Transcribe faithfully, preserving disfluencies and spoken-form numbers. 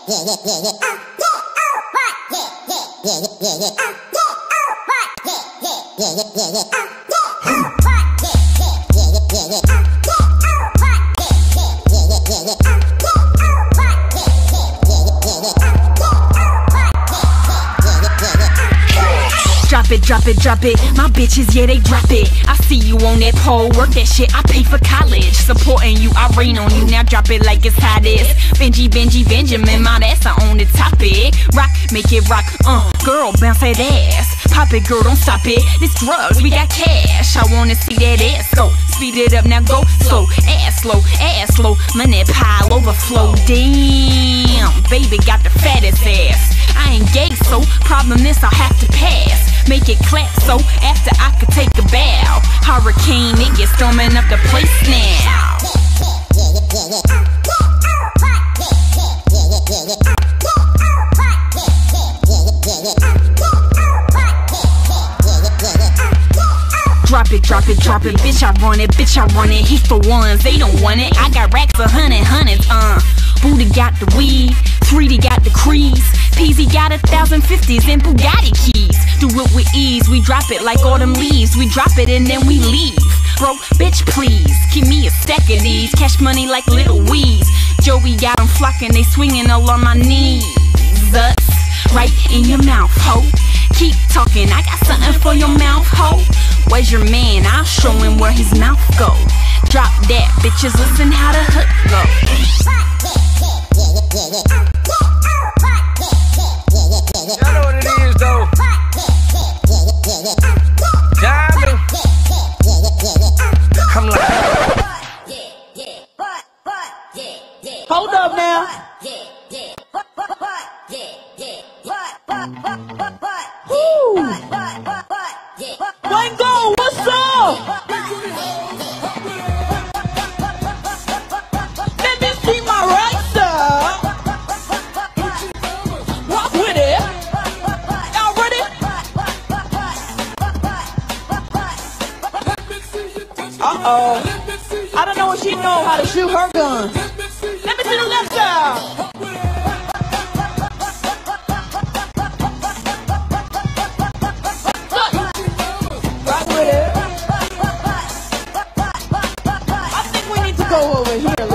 Drop it, drop it, drop it. My bitches, yeah, they drop it. I see you on that pole, work that shit. I pay for college, supporting you. I rain on you. Now drop it like it's hot as Benji, Benji, Benjamin. My ass on the topic. Rock, make it rock. Uh, girl, bounce that ass. Pop it, girl, don't stop it. This drugs, we got cash. I wanna see that ass go. Speed it up, now go slow. Ass slow, ass slow. Money pile overflow. Damn, baby got the fattest ass. I ain't gay, so problem is I have to pass. Make it clap so after I could take a bow. Hurricane, it gets storming up the place now. Drop it, drop it, drop it, bitch, I run it, bitch, I run it. He for ones, they don't want it. I got racks of hundred, hundreds, uh. Booty got the weed, three D got the crease. Peasy got a thousand fifties and Bugatti keys. Do it with ease, we drop it like autumn leaves. We drop it and then we leave. Bro, bitch, please, give me a stack of these. Cash money like little weeds. Joey got them flocking, they swinging all on my knees. That's right in your mouth, ho. Keep talking, I got something for your mouth, ho. Where's your man? I'll show him where his mouth go. Drop that, bitches, listen how the hook go. Y'all know what it is, though. Diamond. I'm like, hold up now. Woo. Wango, what's up? Let me see my right side. Walk with it. Y'all ready? Uh-oh. I don't know if she know how to shoot her gun. Let me see the left side. Right with it. I think we need to go over here.